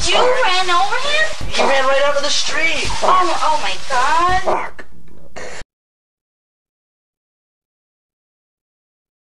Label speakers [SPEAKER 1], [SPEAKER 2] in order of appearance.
[SPEAKER 1] You ran over him?
[SPEAKER 2] He ran right out of the street.
[SPEAKER 1] Oh my God.